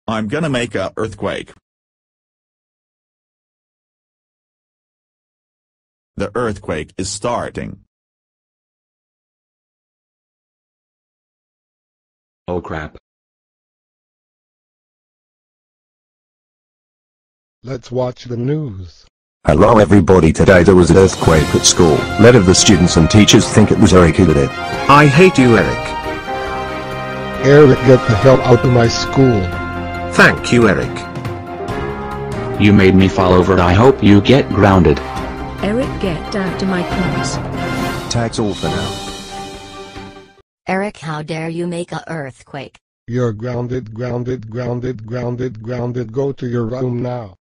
I'm gonna make a earthquake. The earthquake is starting. Oh crap. Let's watch the news. Hello everybody, today there was an earthquake at school. Many of the students and teachers think it was Eric who did it. I hate you, Eric. Eric, get the hell out of my school. Thank you, Eric. You made me fall over. I hope you get grounded. Eric, get out of my class. Tags all for now. Eric, how dare you make a earthquake? You're grounded, grounded, grounded, grounded, grounded. Go to your room now.